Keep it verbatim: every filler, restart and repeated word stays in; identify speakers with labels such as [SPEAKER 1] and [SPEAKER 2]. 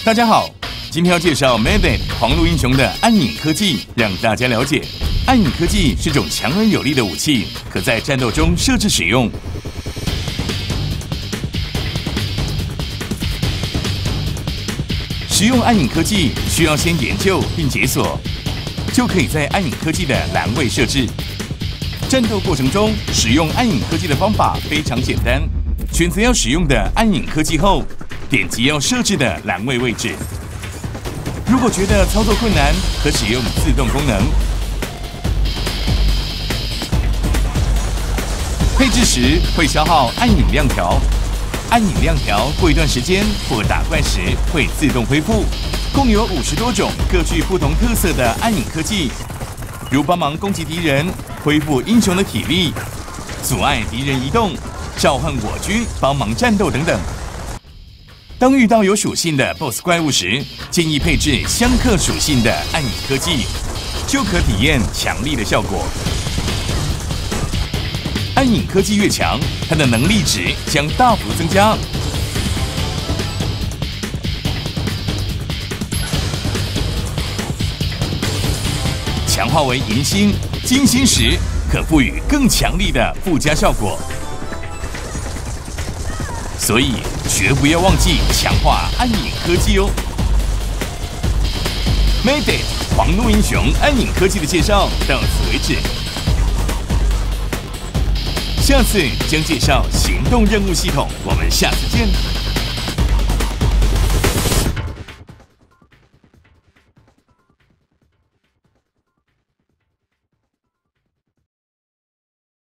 [SPEAKER 1] 大家好，今天要介绍 Mayday 黄路英雄的暗影科技，让大家了解暗影科技是种强而有力的武器，可在战斗中设置使用。使用暗影科技需要先研究并解锁，就可以在暗影科技的栏位设置。战斗过程中使用暗影科技的方法非常简单，选择要使用的暗影科技后，点击要设置的栏位位置。如果觉得操作困难，可使用自动功能。配置时会消耗暗影亮条，暗影亮条过一段时间或打怪时会自动恢复。共有五十多种各具不同特色的暗影科技，如帮忙攻击敌人、恢复英雄的体力、阻碍敌人移动、召唤我军帮忙战斗等等。当遇到有属性的 B O S S 怪物时，建议配置相克属性的暗影科技，就可体验强力的效果。暗影科技越强，它的能力值将大幅增加。强化为银星、金星时，可赋予更强力的附加效果。所以绝不要忘记强化暗影科技哦。Mayday 黄路英雄暗影科技的介绍到此为止，下次将介绍行动任务系统，我们下次见。